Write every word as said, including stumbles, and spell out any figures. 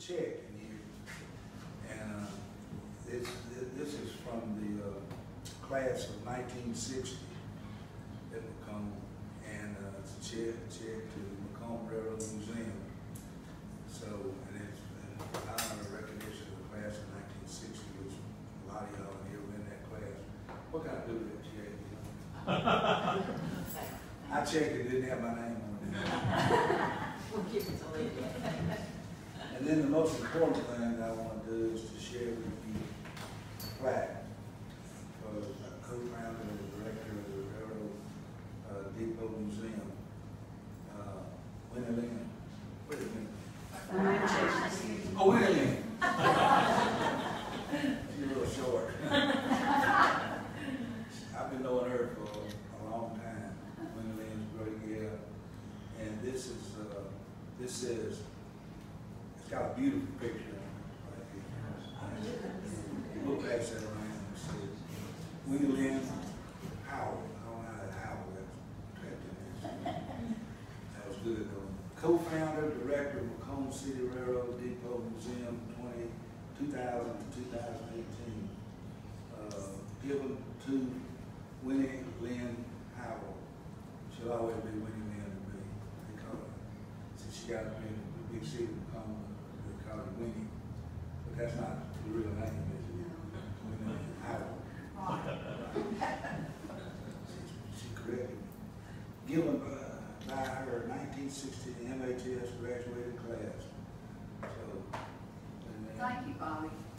check in here. And uh, this, this is from the uh, class of nineteen sixty at McComb. And uh, it's a check, check to the McComb Railroad Museum. So, and it's in honor of recognition of the class of nineteen sixty, which a lot of y'all in here were in that class. What can I do with that check? I checked it, didn't have my name on it. We'll give it to Lydia. And then the most important thing I want to do is to share with you a plaque for the co-founder and director of the Railroad uh, Depot Museum, uh, Winnie Len. Wait a minute. Oh, Winnie Len. She's a little short. I've been knowing her for a long time. Winnie Len's a great girl. And this is, uh, this says, it's got a beautiful picture right here. Look back that around and it says, Winnie Len Howell. I don't know how that Howell that's trapped in this. That was good though. Co-founder, director of McComb City Railroad Depot Museum two thousand to two thousand eighteen. Uh, given to Winnie Len Howell. She'll always be Winnie Len to me. They call her. Since she got to be in the big city of McComb, they call her Winnie. But that's not the real name, is it? Winnie Len Howell. she, she corrected me. Given uh, by her nineteen sixty M H S graduating class. So, Thank you, Bobby.